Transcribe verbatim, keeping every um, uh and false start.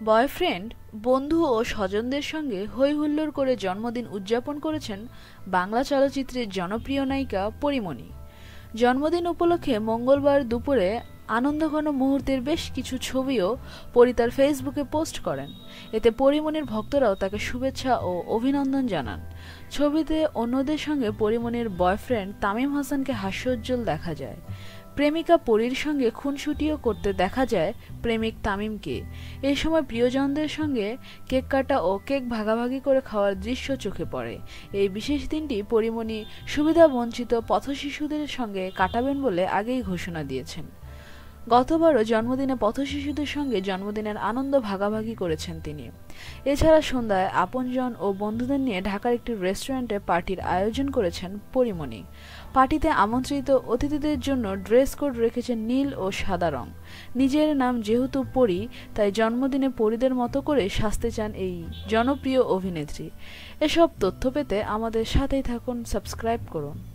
Boyfriend, বন্ধু ও স্বজনদের সঙ্গে হৈ হুল্লোড় করে জন্মদিন উদযাপন করেছেন বাংলা চলচ্চিত্রের জনপ্রিয় নায়িকা পরীমণি। জন্মদিন উপলক্ষে মঙ্গলবার দুপুরে আনন্দঘন মুহূর্তের বেশ কিছু ছবিও পরী তার ফেসবুকে পোস্ট করেন। এতে পরীমণির ভক্তরাও তাকে শুভেচ্ছা ও অভিনন্দন জানান। ছবিতে অন্যদের সঙ্গে পরীমণির বয়ফ্রেন্ড তামিম হাসানকে হাস্যোজ্জ্বল দেখা যায়। প্রেমিকা পরীর সঙ্গে খুনসুটিও করতে দেখা যায় প্রেমিক তামিমকে। এই সময় প্রিয়জনদের সঙ্গে কেক কাটা ও কেক ভাগাভাগি করে খাওয়ার দৃশ্য চোখে পড়ে। এই বিশেষ দিনটি পরীমণি সুবিধাবঞ্চিত পথশিশুদের সঙ্গে কাটাবেন বলে আগেই ঘোষণা দিয়েছেন। গতবারও জন্মদিনে পথশিশুদের সঙ্গে জন্মদিনের আনন্দ ভাগাভাগি করেছেন তিনি। এছাড়া সন্ধ্যায় আপনজন ও বন্ধুদের নিয়ে ঢাকার একটি রেস্টুরেন্টে পার্টির আয়োজন করেছেন পরীমণি। পার্টিতে আমন্ত্রিত অতিথিদের জন্য ড্রেস কোড রেখেছেন নীল ও সাদা রং। নিজের নাম যেহেতু পরী, তাই জন্মদিনে পরীদের মতো করে সাজতে চান এই জনপ্রিয় অভিনেত্রী। এসব তথ্য পেতে আমাদের সাথেই থাকুন, সাবস্ক্রাইব করুন।